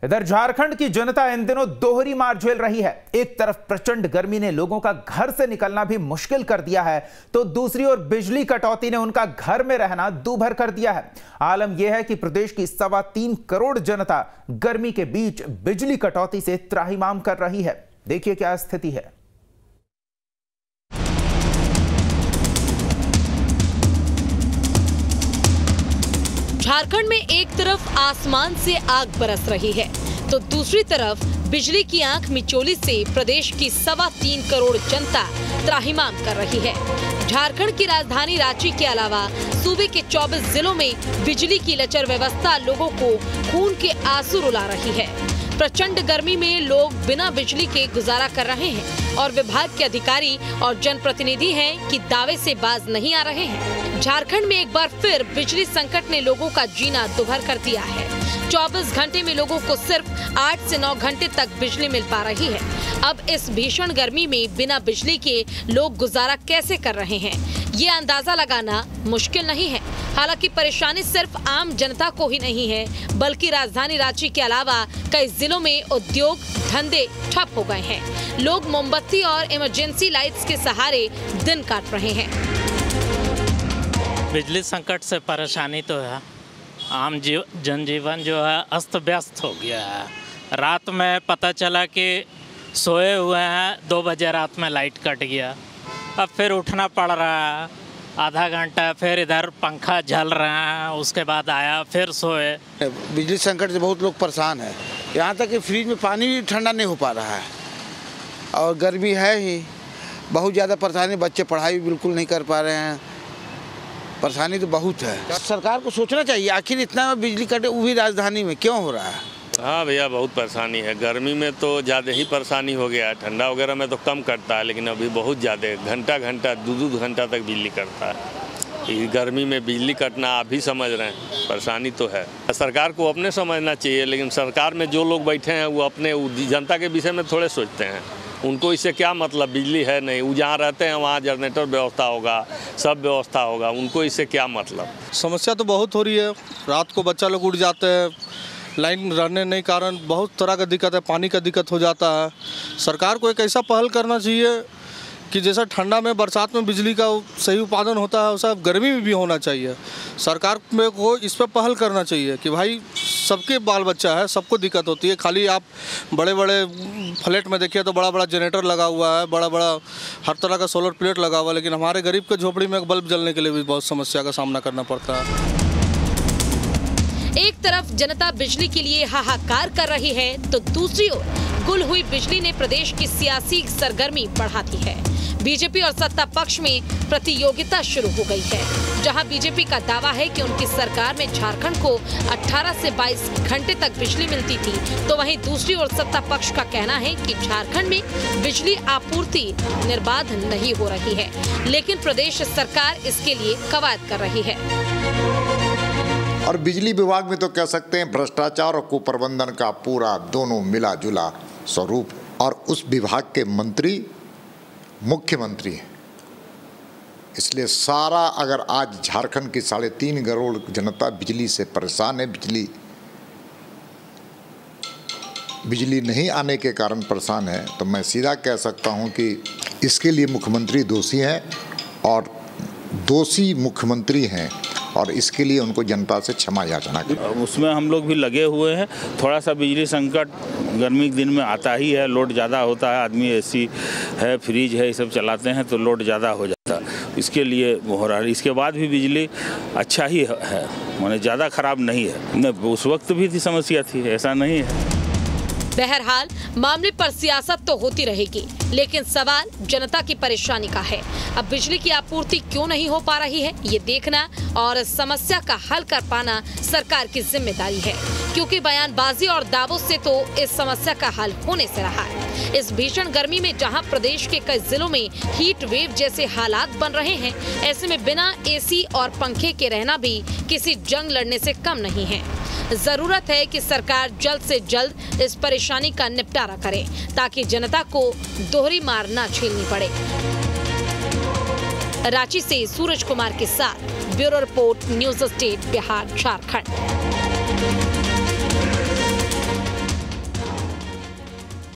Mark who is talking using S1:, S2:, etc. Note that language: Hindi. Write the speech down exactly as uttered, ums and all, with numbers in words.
S1: इधर झारखंड की जनता इन दिनों दोहरी मार झेल रही है। एक तरफ प्रचंड गर्मी ने लोगों का घर से निकलना भी मुश्किल कर दिया है, तो दूसरी ओर बिजली कटौती ने उनका घर में रहना दूभर कर दिया है। आलम यह है कि प्रदेश की सवा तीन करोड़ जनता गर्मी के बीच बिजली कटौती से त्राहिमाम कर रही है। देखिए क्या स्थिति है।
S2: झारखंड में एक तरफ आसमान से आग बरस रही है, तो दूसरी तरफ बिजली की आंख मिचोली से प्रदेश की सवा तीन करोड़ जनता त्राहिमाम कर रही है। झारखंड की राजधानी रांची के अलावा सूबे के चौबीस जिलों में बिजली की लचर व्यवस्था लोगों को खून के आंसू रुला रही है। प्रचंड गर्मी में लोग बिना बिजली के गुजारा कर रहे हैं और विभाग के अधिकारी और जनप्रतिनिधि हैं कि दावे से बाज नहीं आ रहे हैं। झारखंड में एक बार फिर बिजली संकट ने लोगों का जीना दुभर कर दिया है। चौबीस घंटे में लोगों को सिर्फ आठ से नौ घंटे तक बिजली मिल पा रही है। अब इस भीषण गर्मी में बिना बिजली के लोग गुजारा कैसे कर रहे हैं, ये अंदाजा लगाना मुश्किल नहीं है। हालांकि परेशानी सिर्फ आम जनता को ही नहीं है, बल्कि राजधानी रांची के अलावा कई जिलों में उद्योग धंधे ठप हो गए हैं। लोग मोमबत्ती और इमरजेंसी लाइट्स के सहारे दिन काट रहे हैं।
S3: बिजली संकट से परेशानी तो है, आम जीव जनजीवन जो है अस्त व्यस्त हो गया है। रात में पता चला कि सोए हुए हैं, दो बजे रात में लाइट कट गया, अब फिर उठना पड़ रहा है आधा घंटा, फिर इधर पंखा झल रहा है, उसके बाद आया फिर सोए।
S4: बिजली संकट से बहुत लोग परेशान है। यहाँ तक कि फ्रिज में पानी भी ठंडा नहीं हो पा रहा है और गर्मी है ही, बहुत ज़्यादा परेशानी। बच्चे पढ़ाई बिल्कुल नहीं कर पा रहे हैं, परेशानी तो बहुत है। सरकार को सोचना चाहिए, आखिर इतना बिजली कटे वो भी राजधानी में क्यों हो रहा है।
S5: हाँ भैया, बहुत परेशानी है। गर्मी में तो ज़्यादा ही परेशानी हो गया है। ठंडा वगैरह में तो कम करता है, लेकिन अभी बहुत ज़्यादा घंटा घंटा दो दो घंटा तक बिजली कटता है। इस गर्मी में बिजली कटना आप भी समझ रहे हैं, परेशानी तो है। सरकार को अपने समझना चाहिए, लेकिन सरकार में जो लोग बैठे हैं वो अपने जनता के विषय में थोड़े सोचते हैं। उनको इससे क्या मतलब, बिजली है नहीं, वो जहाँ रहते हैं वहाँ जनरेटर व्यवस्था होगा, सब व्यवस्था होगा, उनको इससे क्या मतलब।
S6: समस्या तो बहुत हो रही है। रात को बच्चा लोग उठ जाते हैं, लाइन रहने नहीं कारण बहुत तरह का दिक्कत है, पानी का दिक्कत हो जाता है। सरकार को एक ऐसा पहल करना चाहिए कि जैसा ठंडा में बरसात में बिजली का सही उत्पादन होता है, वैसा गर्मी में भी होना चाहिए। सरकार में को इस पर पहल करना चाहिए कि भाई सबके बाल बच्चा है, सबको दिक्कत होती है। खाली आप बड़े बड़े फ्लैट में देखिए तो बड़ा बड़ा जनरेटर लगा हुआ है, बड़ा बड़ा हर तरह का सोलर प्लेट लगा हुआ है, लेकिन हमारे गरीब के झोपड़ी में बल्ब जलने के लिए भी बहुत समस्या का सामना करना पड़ता है।
S2: एक तरफ जनता बिजली के लिए हाहाकार कर रही है, तो दूसरी ओर गुल हुई बिजली ने प्रदेश की सियासी सरगर्मी बढ़ा दी है। बीजेपी और सत्ता पक्ष में प्रतियोगिता शुरू हो गई है, जहां बीजेपी का दावा है कि उनकी सरकार में झारखंड को अठारह से बाईस घंटे तक बिजली मिलती थी, तो वहीं दूसरी ओर सत्ता पक्ष का कहना है कि झारखंड में बिजली आपूर्ति निर्बाध नहीं हो रही है, लेकिन प्रदेश सरकार इसके लिए कवायद कर रही है।
S7: और बिजली विभाग में तो कह सकते हैं भ्रष्टाचार और कुप्रबंधन का पूरा दोनों मिला जुला स्वरूप, और उस विभाग के मंत्री मुख्यमंत्री हैं। इसलिए सारा, अगर आज झारखंड की साढ़े तीन करोड़ जनता बिजली से परेशान है, बिजली बिजली नहीं आने के कारण परेशान है, तो मैं सीधा कह सकता हूं कि इसके लिए मुख्यमंत्री दोषी हैं और दोषी मुख्यमंत्री हैं, और इसके लिए उनको जनता से क्षमा याचना करें।
S8: उसमें हम लोग भी लगे हुए हैं। थोड़ा सा बिजली संकट गर्मी के दिन में आता ही है, लोड ज़्यादा होता है, आदमी एसी है, फ्रिज है, ये सब चलाते हैं तो लोड ज़्यादा हो जाता है, इसके लिए हो रहा है। इसके बाद भी बिजली अच्छा ही है, माने ज़्यादा खराब नहीं है। न उस वक्त भी थी समस्या थी, ऐसा नहीं है।
S2: बहरहाल मामले पर सियासत तो होती रहेगी, लेकिन सवाल जनता की परेशानी का है। अब बिजली की आपूर्ति क्यों नहीं हो पा रही है, ये देखना और समस्या का हल कर पाना सरकार की जिम्मेदारी है, क्योंकि बयानबाजी और दावों से तो इस समस्या का हल होने से रहा है। इस भीषण गर्मी में जहां प्रदेश के कई जिलों में हीट वेव जैसे हालात बन रहे हैं, ऐसे में बिना एसी और पंखे के रहना भी किसी जंग लड़ने से कम नहीं है। जरूरत है कि सरकार जल्द से जल्द इस परेशानी का निपटारा करे, ताकि जनता को दोहरी मार न झेलनी पड़े। रांची से सूरज कुमार के साथ bureau report, news state Bihar Jharkhand.